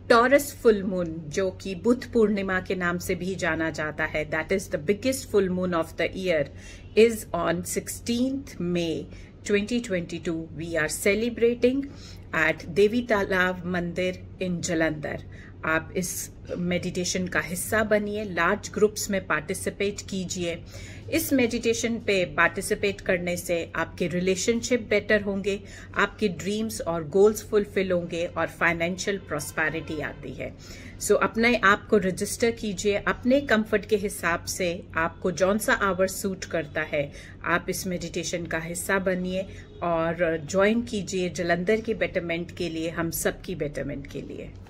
Taurus full moon, जो कि बुद्ध पूर्णिमा के नाम से भी जाना जाता है, that is the biggest full moon of the year, is on 16th May 2022. We are celebrating at Devi Talab Mandir इन जलंधर. आप इस मेडिटेशन का हिस्सा बनिए, लार्ज ग्रुप्स में पार्टिसिपेट कीजिए. इस मेडिटेशन पे पार्टिसिपेट करने से आपके रिलेशनशिप बेटर होंगे, आपके ड्रीम्स और गोल्स फुलफिल होंगे और फाइनेंशियल प्रॉस्पेरिटी आती है. सो अपने आप को रजिस्टर कीजिए अपने कंफर्ट के हिसाब से. आपको जौन सा आवर सूट करता है, आप इस मेडिटेशन का हिस्सा बनिए और ज्वाइन कीजिए जलंधर की बेटरमेंट के लिए, हम सबकी बेटरमेंट के लिए.